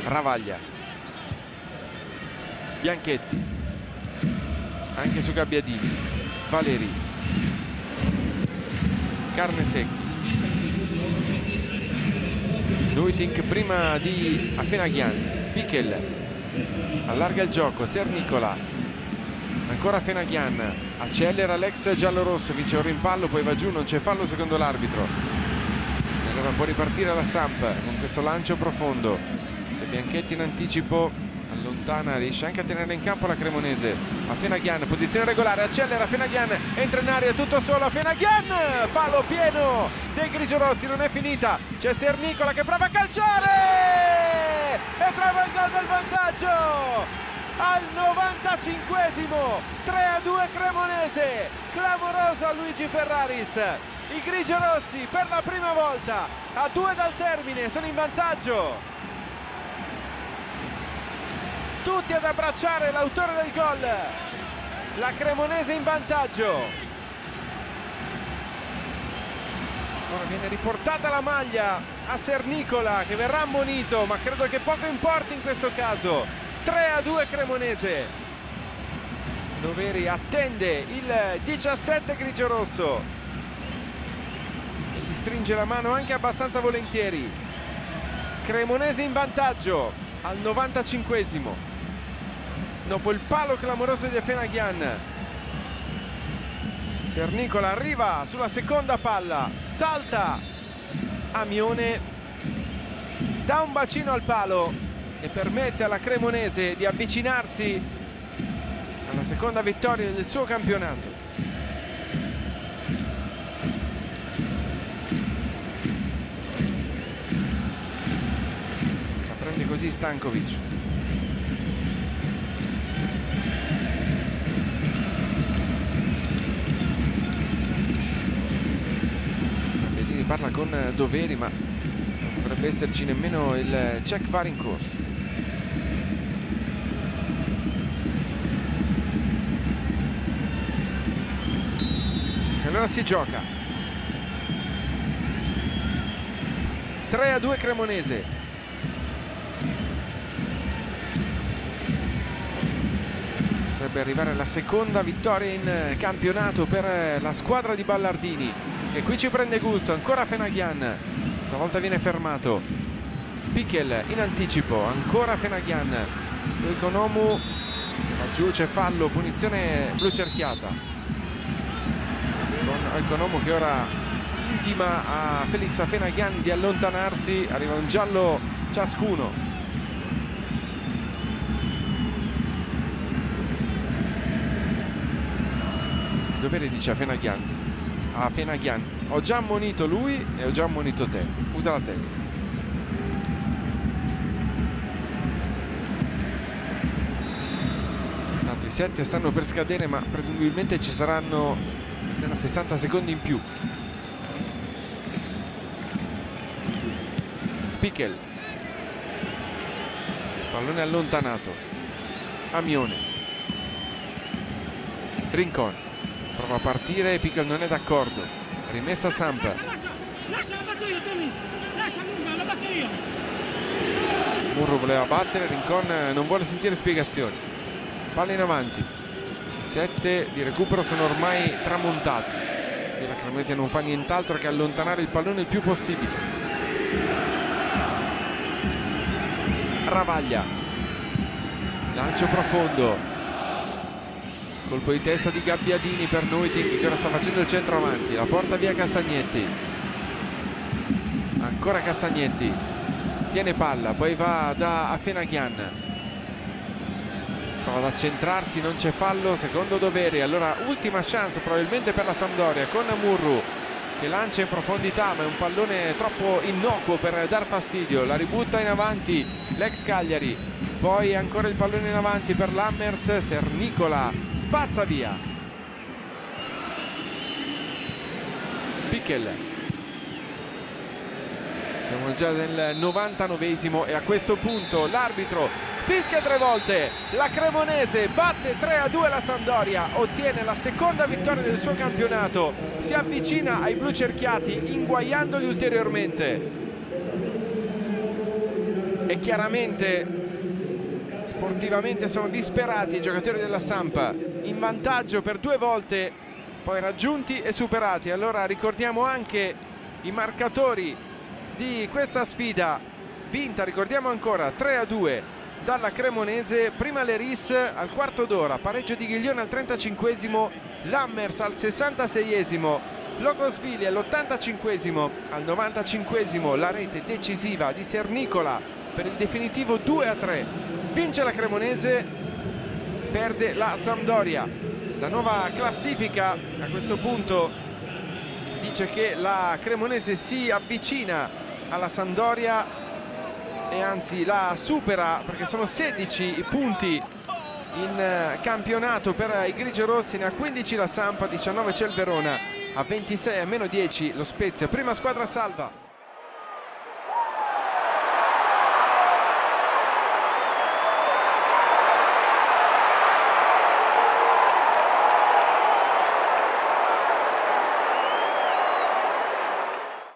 Ravaglia, Bianchetti, anche su Gabbiadini, Valeri, Carnesecchi, Nuitink prima di Afenaghian, Pichel allarga il gioco, Sernicola, ancora Afenaghian, accelera l'ex giallorosso, vince un rimpallo, poi va giù, non c'è fallo secondo l'arbitro e allora può ripartire la Samp con questo lancio profondo. C'è Bianchetti in anticipo, allontana, riesce anche a tenere in campo la Cremonese. Afenaghian, posizione regolare, accelera Afenaghian, entra in aria tutto solo Afenaghian, palo pieno dei grigiorossi, non è finita, c'è Sernicola che prova a calciare e trova il gol del vantaggio al 95esimo, 3-2 Cremonese, clamoroso a Luigi Ferraris. I grigiorossi per la prima volta a 2 dal termine sono in vantaggio. Tutti ad abbracciare l'autore del gol, la Cremonese in vantaggio. Ora viene riportata la maglia a Sernicola che verrà ammonito, ma credo che poco importi in questo caso. 3-2 Cremonese. Doveri attende il 17 grigiorosso e gli stringe la mano anche abbastanza volentieri. Cremonese in vantaggio al 95esimo. Dopo il palo clamoroso di Afenaghian, Sernicola arriva sulla seconda palla, salta Amione, dà un bacino al palo e permette alla Cremonese di avvicinarsi alla seconda vittoria del suo campionato. La prende così Stankovic. Parla con Doveri, ma non dovrebbe esserci nemmeno il check VAR in corso. E allora si gioca 3-2 Cremonese. Potrebbe arrivare la seconda vittoria in campionato per la squadra di Ballardini, che qui ci prende gusto. Ancora Afenaghian, stavolta viene fermato. Pichel in anticipo, ancora Afenaghian, Economu va giù, c'è fallo, punizione blu cerchiata con Economu che ora intima a Felix Afenaghian di allontanarsi. Arriva un giallo ciascuno. Dovere dice Afenaghian, ho già ammonito lui e ho già ammonito te, usa la testa. Tanto i 7 stanno per scadere, ma presumibilmente ci saranno almeno 60 secondi in più. Pichel, pallone allontanato, Amione, Rincon prova a partire, Pichel non è d'accordo, rimessa Samp. Murru voleva battere, Rincon non vuole sentire spiegazioni. Palla in avanti, i 7 di recupero sono ormai tramontati e la Cremonese non fa nient'altro che allontanare il pallone il più possibile. Ravaglia, lancio profondo, colpo di testa di Gabbiadini per Nuitink che ora sta facendo il centro avanti, la porta via Castagnetti, ancora Castagnetti, tiene palla, poi va da Afenaghian, prova ad accentrarsi, non c'è fallo secondo Doveri. Allora ultima chance probabilmente per la Sampdoria con Murru che lancia in profondità, ma è un pallone troppo innocuo per dar fastidio, la ributta in avanti l'ex Cagliari. Poi ancora il pallone in avanti per Lammers, Sernicola spazza via. Pichel. Siamo già nel 99esimo e a questo punto l'arbitro fischia 3 volte. La Cremonese batte 3-2 la Sampdoria, ottiene la seconda vittoria del suo campionato, si avvicina ai blu cerchiati inguaiandoli ulteriormente. e chiaramente sportivamente sono disperati i giocatori della Samp, in vantaggio per 2 volte, poi raggiunti e superati. Allora ricordiamo anche i marcatori di questa sfida vinta, ricordiamo ancora 3-2 dalla Cremonese. Prima l'Eris al quarto d'ora, pareggio di Ghiglione al 35esimo, Lammers al 66esimo, Logosvili all'85esimo, al 95esimo la rete decisiva di Sernicola per il definitivo 2-3. Vince la Cremonese, perde la Sampdoria. La nuova classifica a questo punto dice che la Cremonese si avvicina alla Sampdoria e anzi la supera, perché sono 16 i punti in campionato per i grigiorossi, ne ha 15 la Samp, 19 c'è il Verona, a 26 a meno 10 lo Spezia, prima squadra salva.